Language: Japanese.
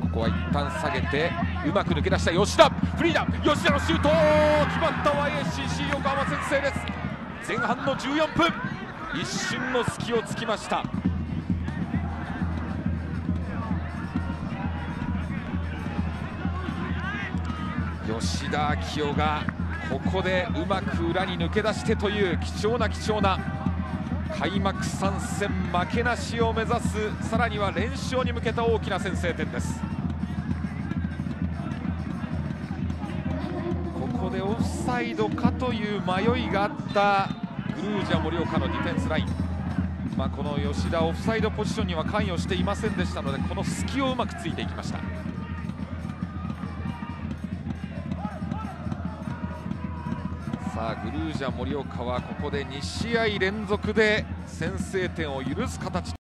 こは一旦下げてうまく抜け出した吉田、フリーだ、吉田のシュート決まった。 YSCC 横浜先制です。前半の14分、一瞬の隙をつきました。吉田明夫がここでうまく裏に抜け出してという貴重な開幕3戦負けなしを目指す、さらには連勝に向けた大きな先制点です。ここでオフサイドかという迷いがあったグルージャ盛岡のディフェンスライン、この吉田オフサイドポジションには関与していませんでしたので、この隙をうまくついていきました。さあグルージャ盛岡はここで2試合連続で先制点を許す形。